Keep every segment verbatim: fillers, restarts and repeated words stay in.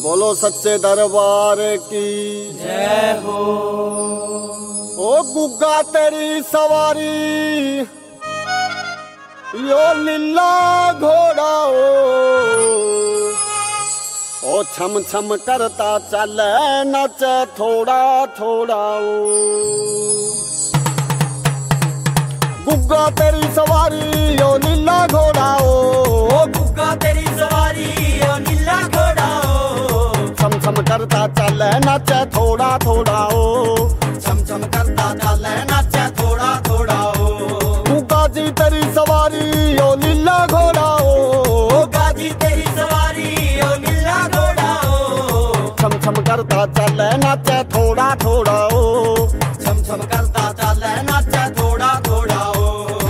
बोलो सच्चे दरबार की जय हो। ओ गुग्गा तेरी सवारी यो लीला घोड़ा ओ, ओ छम छम करता चले नाचे थोड़ा थोड़ा ओ। गुग्गा तेरी सवारी यो लीला घोड़ा ओ, ओ गुग्गा तेरी सवारी यो नीला घोड़ा ओ। छम छम करता चले नाचे थोड़ा थोड़ा ओ, छम छम करता चले नाचे थोड़ा थोड़ा ओ। गुग्गा जी तेरी सवारी यो लीला घोड़ा ओ, गुग्गा जी तेरी सवारी यो नीला घोड़ा ओ। छम छम करता चले नाचे थोड़ा थोड़ा ओ। छम छम करता चले नाचे थोड़ा थोड़ा ओ।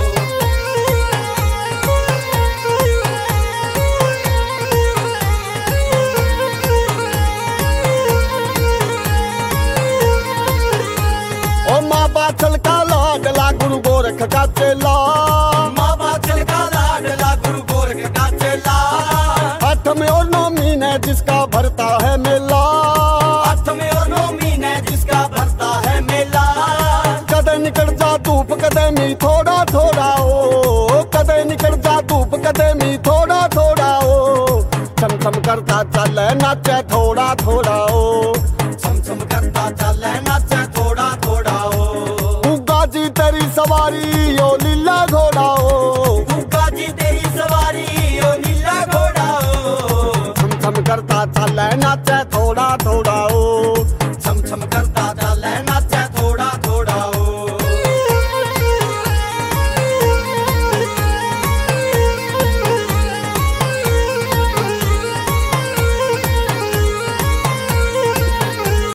ओ माँ बाछल का लाडला गुरु गोरख का चेला, माँ बाछल का लाडला गुरु गोरख का चेला। आठ में और नौ महीने जिसका भरता है मेला, आठ में और नौ महीने जिसका भरता है मेला। कदे निकल जा धूप कदे मी थोड़ा थोड़ा ओ, कदे निकल जा धूप कदे मी थोड़ा थोड़ा ओ। छम छम करता चले नाचे थोड़ा थोड़ा ओ, छम छम करता चले नाचे थोड़ा थोड़ा ओ। गुग्गा जी तेरी सवारी यो लीला घोड़ा ओ, गुग्गा जी तेरी सवारी यो नीला घोड़ा ओ। छम छम करता चले नाचे थोड़ा थोड़ा ओ।